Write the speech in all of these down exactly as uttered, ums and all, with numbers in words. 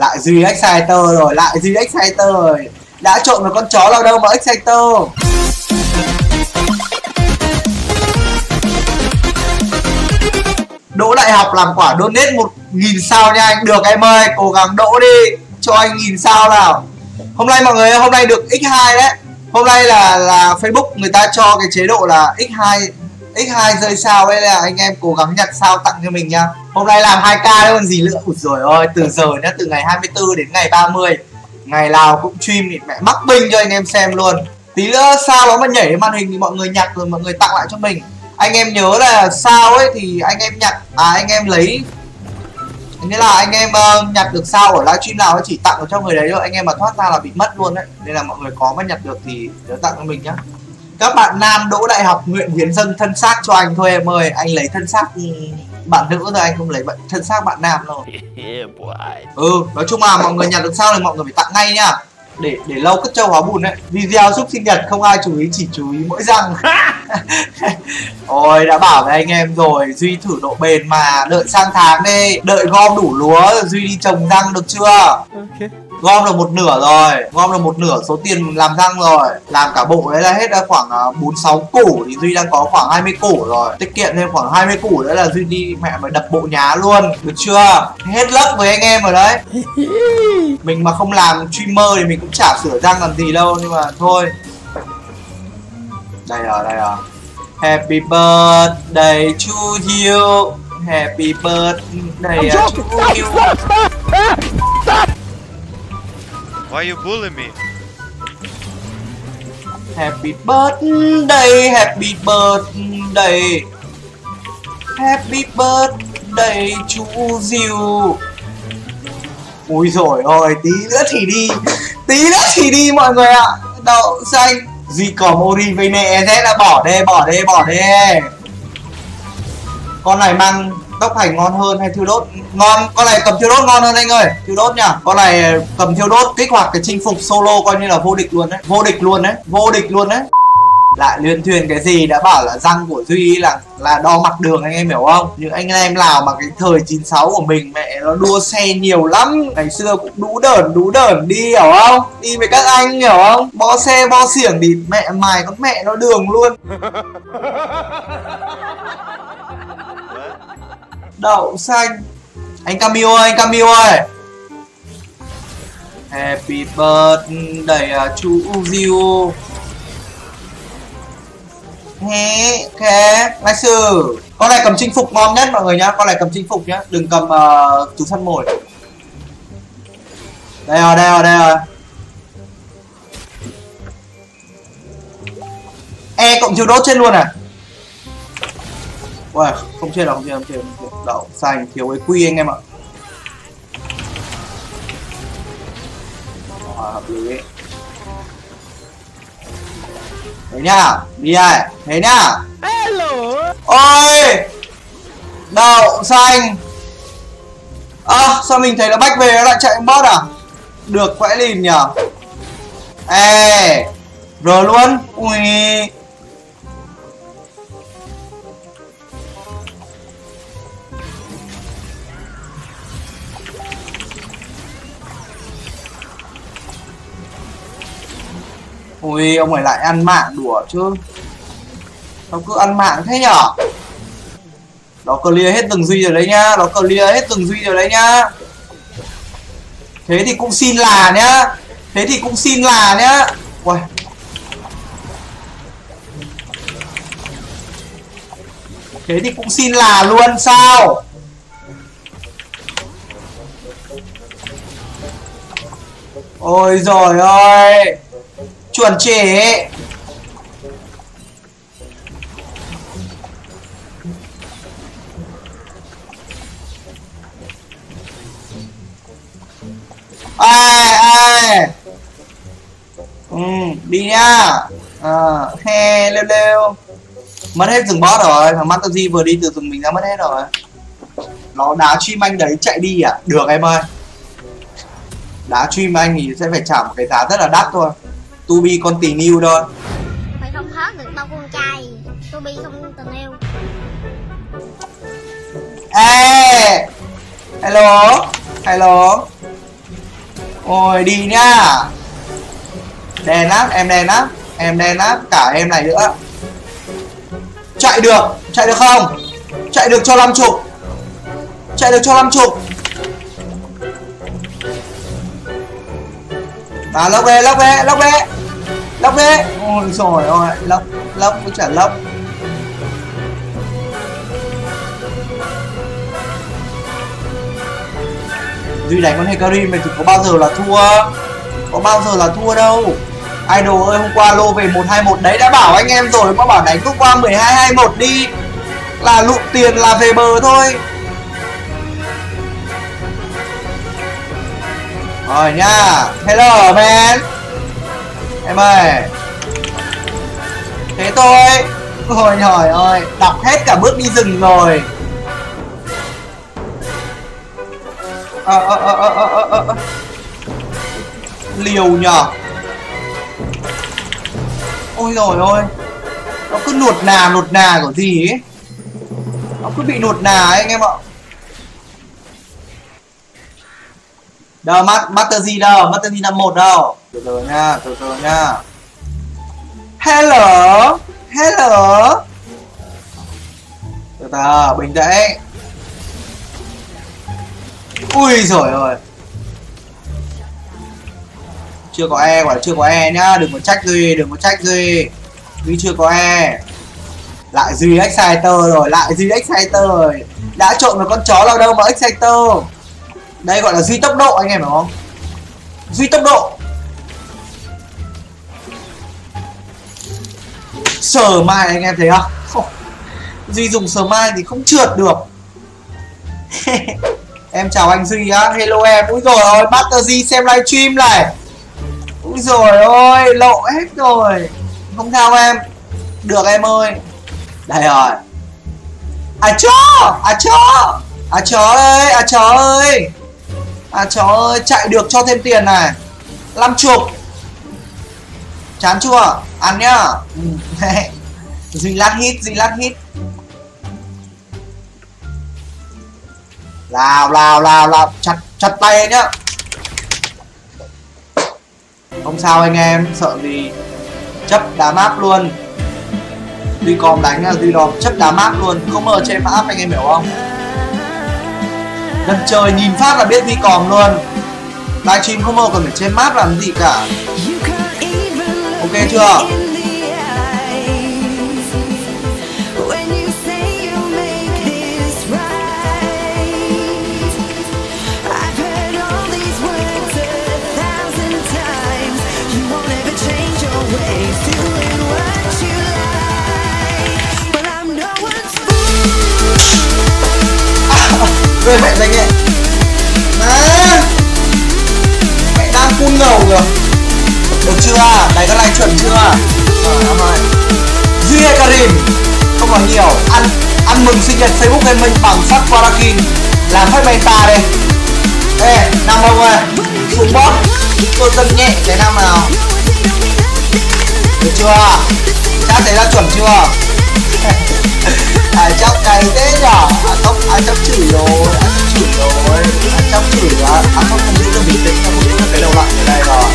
Lại Duy Exciter rồi, lại Duy Exciter rồi. Đã trộn một con chó nào đâu mà Exciter. Đỗ Đại Học làm quả donate một nghìn sao nha anh. Được em ơi, cố gắng đỗ đi. Cho anh nghìn sao nào. Hôm nay mọi người, hôm nay được nhân hai đấy. Hôm nay là là Facebook người ta cho cái chế độ là nhân hai nhân hai rơi sao ấy, là anh em cố gắng nhặt sao tặng cho mình nha. Hôm nay làm hai k đấy còn gì nữa. Ủi rồi ơi, từ giờ nhá, từ ngày hai mươi tư đến ngày ba mươi. Ngày nào cũng stream thì mẹ mắc binh cho anh em xem luôn. Tí nữa sao nó mà nhảy đến màn hình thì mọi người nhặt rồi mọi người tặng lại cho mình. Anh em nhớ là sao ấy thì anh em nhặt, à anh em lấy. Nghĩa là anh em uh, nhặt được sao ở livestream nào nó chỉ tặng được cho người đấy thôi. Anh em mà thoát ra là bị mất luôn đấy. Nên là mọi người có mà nhặt được thì nhớ tặng cho mình nhá. Các bạn nam Đỗ Đại Học nguyện hiến dâng thân xác cho anh thôi em ơi. Anh lấy thân xác bạn nữ thôi, anh không lấy thân xác bạn nam đâu. Ừ, nói chung là mọi người nhặt được sao thì mọi người phải tặng ngay nhá. Để để lâu cất trâu hóa bùn đấy. Video chúc sinh nhật không ai chú ý, chỉ chú ý mỗi răng. Ôi đã bảo với anh em rồi, Duy thử độ bền mà. Đợi sang tháng đi, đợi gom đủ lúa Duy đi trồng răng được chưa? Ok. Gom được một nửa rồi, gom được một nửa số tiền làm răng rồi. Làm cả bộ đấy là hết khoảng bốn sáu củ thì Duy đang có khoảng hai mươi củ rồi. Tiết kiệm thêm khoảng hai mươi củ nữa là Duy đi mẹ mà đập bộ nhá luôn. Được chưa? Hết lấc với anh em rồi đấy. Mình mà không làm streamer thì mình cũng chả sửa răng làm gì đâu, nhưng mà thôi. Đây rồi, đây rồi. Happy birthday to you. Happy birthday to you. Why you bully me? Happy birthday, happy birthday, happy birthday to you. Ui rồi ôi, tí nữa thì đi, tí nữa thì đi mọi người ạ. Đậu xanh Duy có Mori với mẹ thế là bỏ đi, bỏ đi, bỏ đi. Con này mang tốc hành ngon hơn hay thiêu đốt? Ngon, con này cầm thiêu đốt ngon hơn anh ơi. Thiêu đốt nhá. Con này cầm thiêu đốt kích hoạt cái chinh phục solo coi như là vô địch luôn đấy. Vô địch luôn đấy, vô địch luôn đấy. Lại luyên thuyền cái gì, đã bảo là răng của Duy là là đo mặt đường, anh em hiểu không? Những anh em nào mà cái thời chín sáu của mình mẹ nó đua xe nhiều lắm. Ngày xưa cũng đú đởn đú đởn đi hiểu không? Đi với các anh hiểu không? Bo xe bo xiển thì mẹ mày con mẹ nó đường luôn. Đậu xanh. Anh Camille ơi, anh Camille ơi. Happy birthday to you. He, ok, nice. Con này cầm chinh phục ngon nhất mọi người nhá. Con này cầm chinh phục nhá. Đừng cầm uh, chú săn mồi. Đây rồi, đây rồi, đây rồi. E cộng chiêu đốt trên luôn à? Ui, không chết đâu, không chết, không chết, không chết. Đậu xanh, thiếu cái quy anh em ạ. Rồi, hợp lý. Đấy nhá, đi này, thế nhá. Hello. Ôi, đậu xanh. À, sao mình thấy nó bách về nó lại chạy bot à? Được quẽ lìn nhở. Ê, rồi luôn. Ui. Ui, ông ấy lại ăn mạng đùa chứ. Nó cứ ăn mạng thế nhở. Nó clear hết từng Duy rồi đấy nhá. Nó clear hết từng Duy rồi đấy nhá. Thế thì cũng xin là nhá. Thế thì cũng xin là nhá. Ui. Thế thì cũng xin là luôn sao? Ôi giời ơi. Chuẩn trẻ. Ai ai. Ừ, đi nhá. À, he lêu lêu. Mất hết rừng boss rồi. Thằng Mantazi vừa đi từ rừng mình ra mất hết rồi. Nó đá stream anh đấy chạy đi à? Được em ơi. Đá stream anh thì sẽ phải trả một cái giá rất là đắt thôi. To be continue thôi. Mày không hết được đâu con trai. To be không tình yêu. Ê, hello, hello. Ôi đi nhá. Đèn á, em đèn á, em đèn á, cả em này nữa. Chạy được, chạy được không? Chạy được cho năm chục. Chạy được cho năm chục. À lốc về, lốc về, lốc về. Lốc về. Ôi trời ơi, lốc, lốc cũng chả lốc. Duy đánh con Hecarim này thì có bao giờ là thua. Có bao giờ là thua đâu. Idol ơi, hôm qua lô về một hai một đấy, đã bảo anh em rồi, có bảo đánh hôm qua mười hai hai một đi là lụm tiền là về bờ thôi. Rồi nha. Hello man. Em ơi. Thế thôi. Ôi trời ơi, đọc hết cả bước đi rừng rồi. Ờ ờ ờ ờ ờ ờ ờ. Liều nhờ. Ôi rồi ôi, nó cứ nuột nà nuột nà của gì ấy. Nó cứ bị nuột nà ấy anh em ạ. Đâu Master G đâu, Master G năm một đâu. Từ từ nha, từ từ nha. Hello, hello. Từ từ, bình tĩnh. Ui giời ơi. Chưa có E, quả là chưa có E nhá, đừng có trách Duy, đừng có trách Duy. Duy chưa có E. Lại Duy Exciter rồi, lại Duy Exciter rồi. Đã trộn vào con chó nào đâu mà Exciter. Đây gọi là Duy tốc độ anh em hiểu không? Duy tốc độ. Sờ mai anh em thấy không? Duy dùng sờ mai thì không trượt được. Em chào anh Duy á, hello em. Úi rồi ôi, Master G xem livestream này. Úi rồi ôi, lộ hết rồi. Không sao em. Được em ơi. Đây rồi. À chó, à chó. À chó ơi, à chó ơi. À chó ơi, chạy được cho thêm tiền này. Năm chục. Chán chưa? Ăn nhá. Duy lát hit, Duy lát hit. Lào, lào, lào, lào. Chặt, chặt tay nhá. Không sao anh em, sợ gì. Chấp đá map luôn. Duy còn đánh là Duy đòn chấp đá map luôn. Không ngờ trên map anh em hiểu không? Lần trời nhìn phát là biết Duy còn luôn. Livestream không ngờ còn phải trên map làm gì cả. Ok chưa? Rồi mẹ danh ấy. À, mẹ đang phun ngầu rồi. Được chưa? Đấy có like chuẩn chưa? Rồi em ơi. Duy Hecarim không còn nhiều. Ăn ăn mừng sinh nhật Facebook Gaming bằng sắc Warakin. Làm phát meta đây. Ê, Nam ông ơi. Xuống bot. Tôi dân nhẹ cái năm nào. Được chưa? Chắc thấy đã chuẩn chưa? À chắc cay thế nhở. À không, à chắc chửi rồi. À chắc chửi rồi. À chắc chửi á. À không, không giữ được bình tĩnh. Không giữ được cái đầu lạnh ở đây rồi.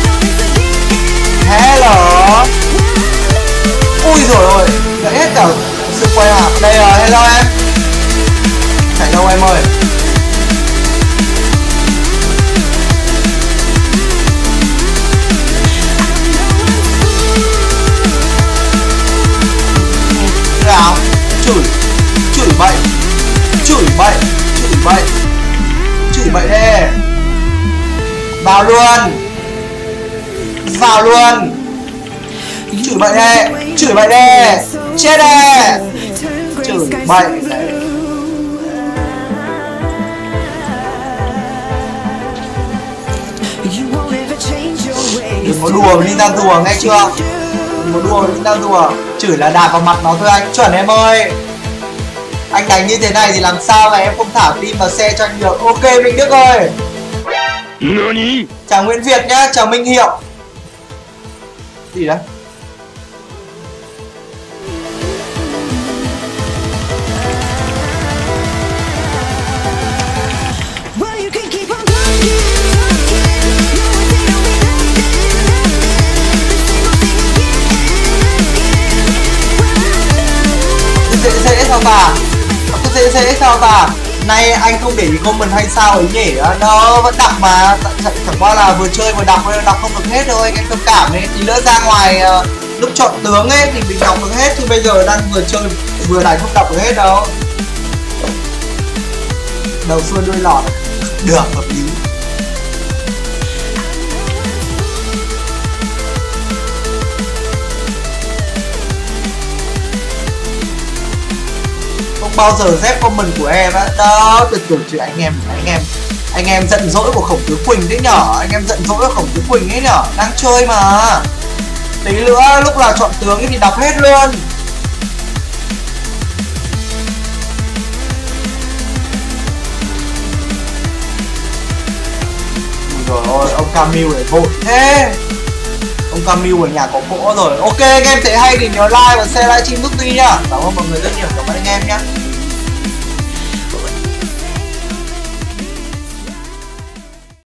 Hello. Ui rồi ôi, gãy hết cả sự quay à. Đây rồi, hello em. Chạy đâu em ơi. Nào, chửi, chửi bậy, chửi bậy, chửi bậy, chửi bậy đê. Vào luôn, vào luôn. Chửi bậy đê, chửi bậy đê, chết đê. Chửi bậy đê. Đừng có đùa với Ninja rùa nghe chưa? Đừng có đùa với Ninja rùa. Chửi là đạp vào mặt nó thôi anh. Chuẩn em ơi. Anh đánh như thế này thì làm sao mà em không thả tim vào xe cho anh được. Ok Minh Đức ơi. Chào Nguyễn Việt nhá. Chào Minh Hiệu. Gì đấy? dễ sao ta? Nay anh không để ý comment hay sao ấy nhỉ? Nó vẫn đọc mà, chẳng, chẳng qua là vừa chơi vừa đọc nên đọc không được hết thôi, anh em thông cảm ấy. Tí nữa ra ngoài uh, lúc chọn tướng ấy thì mình đọc được hết, chứ bây giờ đang vừa chơi vừa đánh không đọc được hết đâu. Đầu xuôi đuôi lọt được hợp lý. Không bao giờ dép comment của em á. Đó, tuyệt tuyệt chứ anh em, anh em anh em giận dỗi của Khổng Tứ Quỳnh đấy nhở, anh em giận dỗi của Khổng Tứ Quỳnh ấy nhở, đang chơi mà. Tí nữa lúc nào chọn tướng thì đọc hết luôn. Rồi ôi, ông Camille lại vội thế. Ông Camille ở nhà có cỗ rồi. Ok, anh em thấy hay thì nhớ like và share livestream giúp Duy nhá. Cảm ơn mọi người rất nhiều, cảm ơn anh em nhá.